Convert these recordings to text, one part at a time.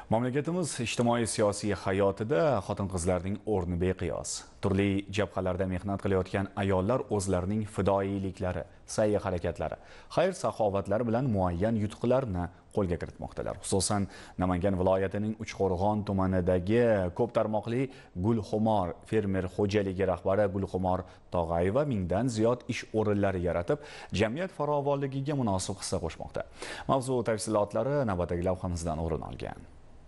Mamlakatimiz ijtimoiy-siyosiy hayotida xotin-qizlarning o'rni beqiyos. Turli jabhalarda mehnat qilayotgan ayollar o'zlarining fidoyiliklari, sa'y-harakatlari, xayr-saxovatlari bilan muayyan yutuqlarni qo'lga kiritmoqdalar. Xususan, Namangan viloyatining Uchqo'rg'on tumanidagi ko'p tarmoqli Gulxumor fermer xo'jaligi rahbari Gulxumor Tog'ayeva mingdan ziyod ish o'rinlari yaratib, jamiyat farovonligiga munosib hissa qo'shmoqda. Mavzu tafsilotlari navbatdagi lavhamizdan o'rin olgan.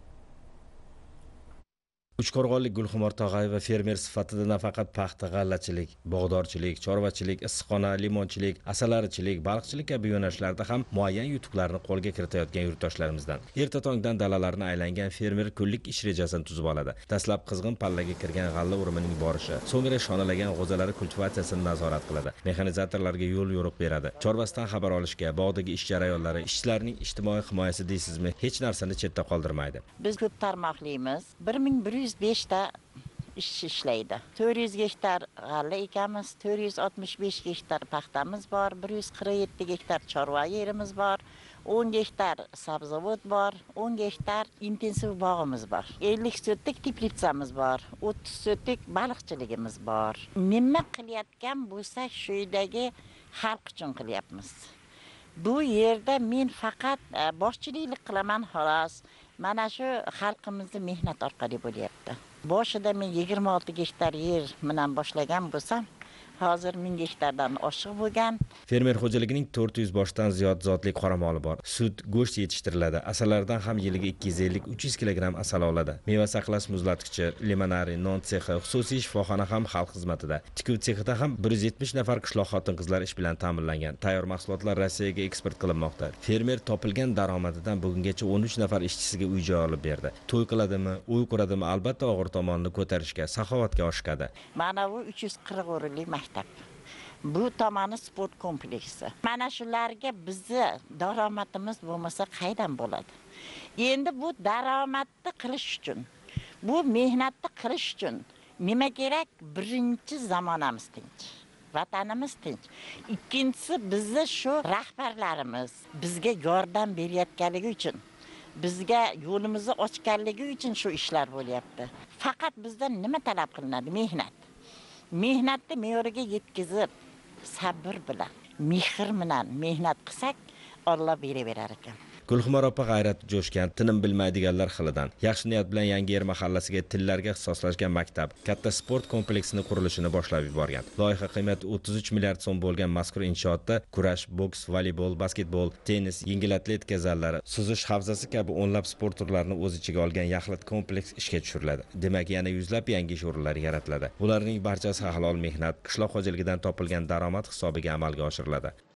Uchqo'rg'onlik Gulxumor Tog'ayeva fermer sifatida nafaqat paxta, g'allachilik, bog'dorchilik, chorvachilik, issiqxona, limonchilik, asalarichilik, baliqchilik kabi yo'nalishlarda ham muayyan yutuqlarni qo'lga kiritayotgan yurtdoshlarimizdan. Erta tongdan dalalarni aylangan fermer kunlik ish rejasini tuzib oladi. Dastlab qizg'in pallaga kirgan g'alla o'rimining borishi, so'ngra shonalagan g'o'zalari kultivatsiyasini nazorat qiladi. Mexanizatorlarga yo'l yo'riq beradi. Chorvasidan xabar olishga, bog'dagi ish jarayonlari, ishchilarning ijtimoiy himoyasi deysizmi, hech narsani chetda qoldirmaydi. Biz ko'p tarmoqlimiz. 1105 ta ishchi ishlaydi. 400 gektar g'alla ekamiz, 465 gektar paxtamiz bor, 147 gektar chorva yerimiz bor, 10 gektar sabzavot bor, 10 gektar intensiv bog'imiz bor. 50 sotlik teplitsamiz bor, 30 sotlik baliqchiligimiz bor. Nima qilayotgan bo'lsak, shu yerdagi xalq uchun qilyapmiz. Bu yerda men faqat boshchilik qilaman xolos. Mana shu xalqimizning mehnat orqali bo'lyapti. Boshida men 26 gektar yer bilan boshlagan bo'lsam, hozir 1000 gektardan oshiq bo'lgan. Fermer xo'jaligining 400 boshdan ziyod zotli qoramoli bor. Sut, go'sht yetishtiriladi. Asallardan ham yiliga 250-300 kilogramm asal oladi. Meva saqlash muzlatkichi, limonari, non sexi, xususiy shifoxona ham xalq xizmatida. Tikuv sexida ham 170 nafar qishloq xotin-qizlar ish bilan ta'minlangan. Tayyor mahsulotlar Rossiyaga eksport qilinmoqda. Fermer topilgan daromadidan bugungacha 13 nafar ishchisiga uy-joy olib berdi. To'y qiladimi, uy quradimi, albatta og'ir tomonini ko'tarishga, saxovatga oshiqadi. Mana bu 340 o'rinli maktab. Bu tomoni sport kompleksi. Mana shularga bizni daromadimiz bo'lmasa qaydan bo'ladi? Endi bu daromadni qilish uchun, bu mehnatni qilish uchun nima kerak? Birinchi zamonamiz tinch, vatanimiz tinch. Ikkinchisi bizni shu rahbarlarimiz bizga yordam berayotganligi uchun, bizga yo'limizni ochganligi uchun shu ishlar bo'lyapti. Faqat bizdan nima talab qilinadi? Mehnat. Mehnatni me'yoriga yetkazib, sabr bilan, mehr bilan mehnat qilsak, Alloh beraverar ekan. Gulxumor opa g'ayrati jo'shgan, tinim bilmaydiganlar xilidan. Yaxshi niyat bilan Yangiyer mahallasiga tillarga ixtisoslashgan maktab, katta sport kompleksining qurilishini boshlab yuborgan. Loyiha qiymati 33 milliard so'm bo'lgan mazkur inshootda kurash, boks, voleybol, basketbol, tennis, yengil atletika zallari, suzish havzasi kabi o'nlab sport turlarini o'z ichiga olgan yaxlit kompleks ishga tushiriladi. Demak, yana yuzlab yangi ish o'rinlari yaratiladi. Ularning barchasi halol mehnat, qishloq xo'jaligidan topilgan daromad hisobiga amalga oshiriladi.